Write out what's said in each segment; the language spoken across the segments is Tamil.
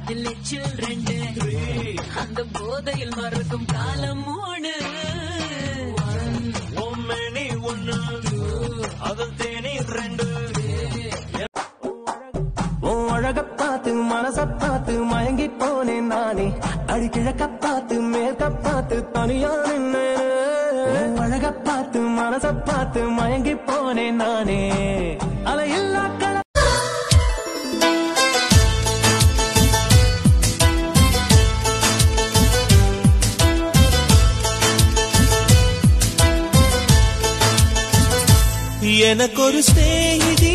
அதில் எச்சில் 2 அந்த போதையில் மறக்கும் காலம் 3 ஒம்மணி 1 அதில் தேநீர் 2 அழக பார்த்து மனச பார்த்து மயங்கி போனேன் நானே அடிக்கிழக்க பார்த்து மேற்க பார்த்து தனியா நின்னேன் அழக பார்த்து மனச பார்த்து மயங்கி போனேன் நானே அலையில்லா எனக்கு ஒரு ஸ்நேகிதி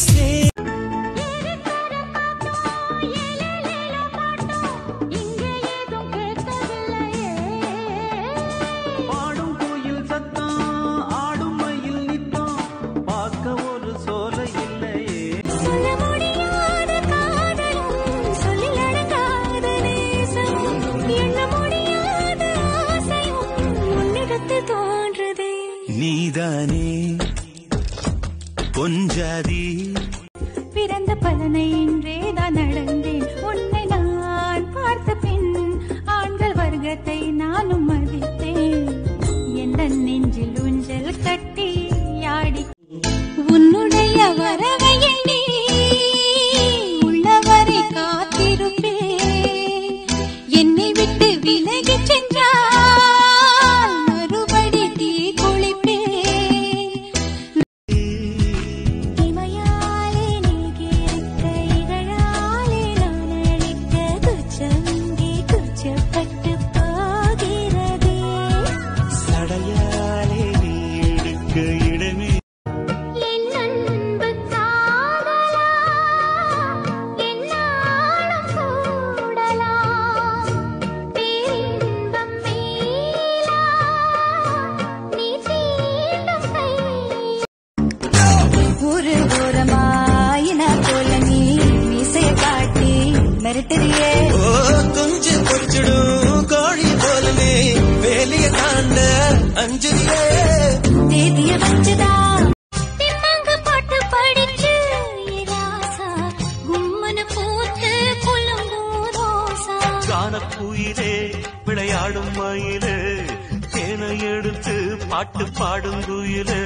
நீதானே கொஞ்சாதி பிறந்த பலனை இன்றேதான் நடந்தேன் உன்னை நான் பார்த்த பின் ஆண்கள் வர்க்கத்தை நானும் மதித்தேன் எந்த நெஞ்சில் ஊஞ்சல் கட்டி ஆடி உன்னுடைய வரவை எண்ணி உள்ளவரை காத்திருப்பேன் என்னை விட்டு விலகி சென்றால் மறுபடி தீ குளிப்பேன் இமையாலே நீகிருக்க இகழாலே நான் அழைக்க குச்சங்கே குச்சப்பட்டு போகிறதே சடையாலே நீ எடுக்க இடமே என் அன்பு காதலா என்னாலும் கூடலாம் பேரின்பம் மேலா நீ தீண்டும் கை ஒரு ஓரமாயின போல நீ மீசைய காட்டி மிரட்டுறியே துஞ்சு பொறிச்சிடும் கோழி போலமே வேலிய தாண்ட அஞ்சுரியே தேதிய வச்சுதா திம்மங்க போட்டு படிச்சு ராசா கும்மன போட்டு புலம்பூரோசா கானக்குயிலே விளையாடும் மயிலே தேனை எடுத்து பாட்டு பாடும் குயிலே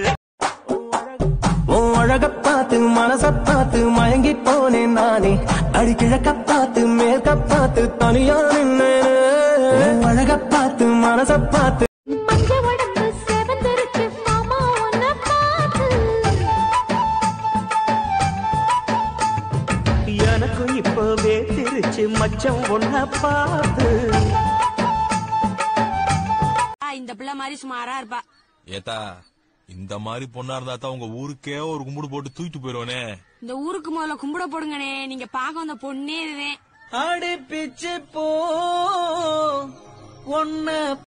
அழக பார்த்து மனச பார்த்து மயங்கி போனேன் நானே அடிக்கிழக்க பார்த்து மேற்க பார்த்து தனியா நின்னேன் அழக பார்த்து மனச பார்த்து மஞ்ச உடம்பு செவந்திருக்கு மாமா உன்னை பார்த்து எனக்கும் இப்பவே திருச்சு மச்சம் ஒன்ன பார்த்து இந்த பிள்ளை மாதிரி சுமாரா இருப்பா ஏத்தா இந்த மாதிரி பொண்ணா இருந்தா தான் உங்க ஊருக்கே ஒரு கும்பிடு போட்டு தூக்கிட்டு போயிருவானே. இந்த ஊருக்கு முதல்ல கும்பிட போடுங்கனே. நீங்க பாக்க வந்த பொண்ணே இதுதான். அடி பிச்சு போ ஒன்ன